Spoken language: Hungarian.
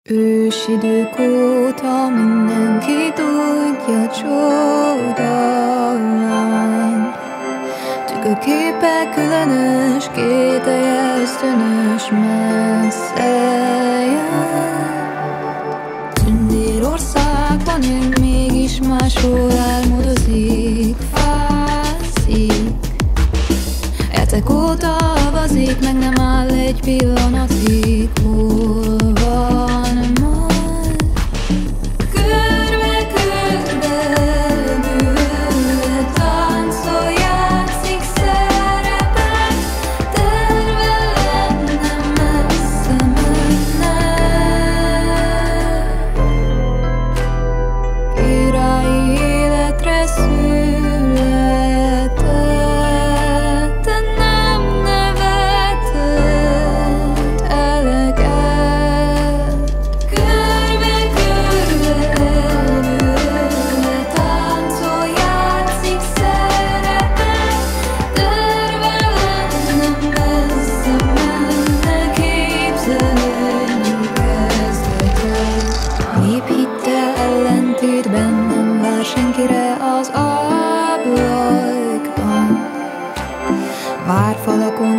Ősidők óta mindenki tudja, csodalány. Tükörképek különös, kételje ösztönös, messze jön. Tündérországban él, mégis máshol álmodozik, fászik. Hetek óta avazik, meg nem áll egy pillanatig. Hol van majd? Körbe-körbe bűvölve táncol, játszik szerepet, terve lenne, messze menne. Királyi életre született, de nem nevetett eleget. Körbe-körbe elbűvölve táncol, játszik szerepet, terve lenne, messze menne, képzeletnyű kezdetet. Néphittel ellentétben nem vár senkire az ablakban, várfalakon